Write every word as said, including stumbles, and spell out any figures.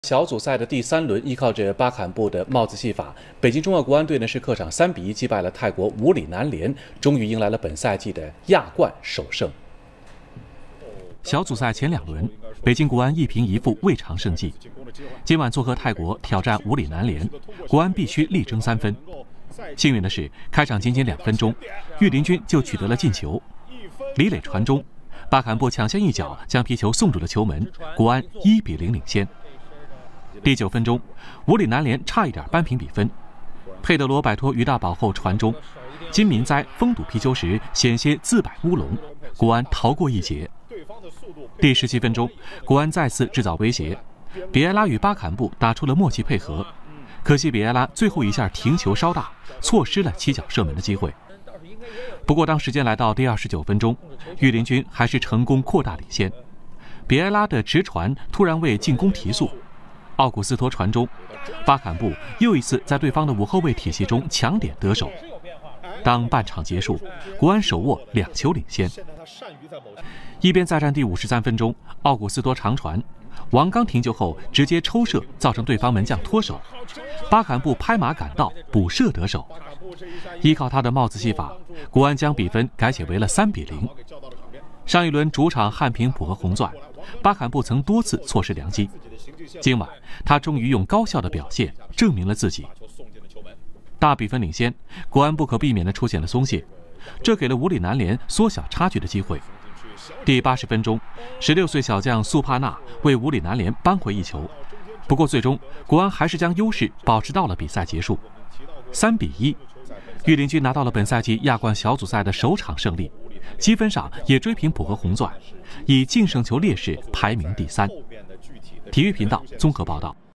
小组赛的第三轮，依靠着巴坎布的帽子戏法，北京中奥国安队呢是客场三比一击败了泰国五里南联，终于迎来了本赛季的亚冠首胜。 小组赛前两轮，北京国安一平一负未尝胜绩。今晚做客泰国挑战五里南联，国安必须力争三分。幸运的是，开场仅仅两分钟，御林军就取得了进球。李磊传中，巴坎布抢先一脚将皮球送入了球门，国安一比零领先。第九分钟，五里南联差一点扳平比分，佩德罗摆脱于大宝后传中，金民哉封堵皮球时险些自摆乌龙，国安逃过一劫。第十七分钟，国安再次制造威胁，比埃拉与巴坎布打出了默契配合，可惜比埃拉最后一下停球稍大，错失了起脚射门的机会。不过当时间来到第二十九分钟，御林军还是成功扩大领先，比埃拉的直传突然为进攻提速，奥古斯托传中，巴坎布又一次在对方的五后卫体系中抢点得手。当半场结束，国安手握两球领先。一边再战第五十三分钟，奥古斯托长传，王刚停球后直接抽射，造成对方门将脱手，巴坎布拍马赶到补射得手。依靠他的帽子戏法，国安将比分改写为了三比零。上一轮主场汉平浦和红钻，巴坎布曾多次错失良机，今晚他终于用高效的表现证明了自己。大比分领先，国安不可避免地出现了松懈，这给了五里南联缩小差距的机会。第八十分钟，十六岁小将苏帕纳为五里南联扳回一球，不过最终国安还是将优势保持到了比赛结束，三比一。御林军拿到了本赛季亚冠小组赛的首场胜利，积分上也追平浦和红钻，以净胜球劣势排名第三。体育频道综合报道。